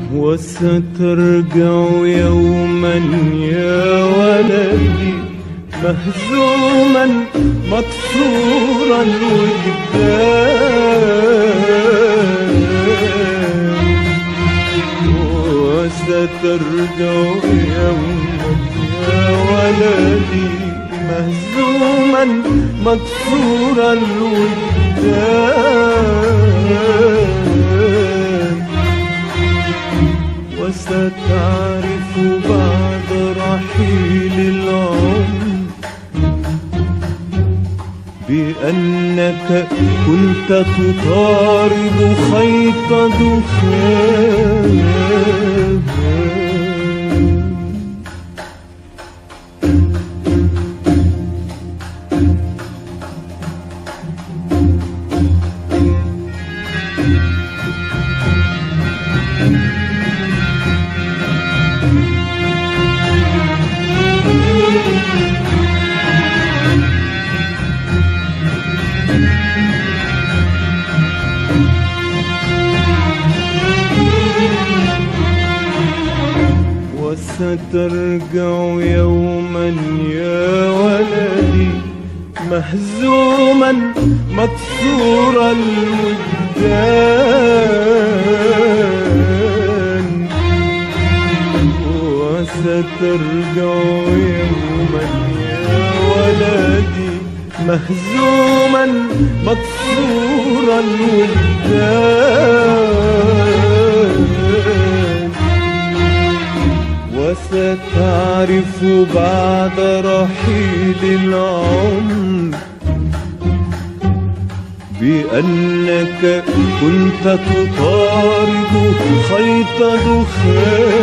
وسترجع يوما يا ولدي مهزوما مكسور الوجدان، وسترجع يوما يا ولدي مهزوما مكسور الوجدان، وستعرف بعد رحيل العمر بأنك كنت تطارد خيط دخان. وسترجع يوما يا ولدي مهزوما مكسور الوجدان، وسترجع يوما يا ولدي مهزوما مكسور الوجدان، وستعرف بعد رحيل العمر بأنك كنت تطارد خيط دخان.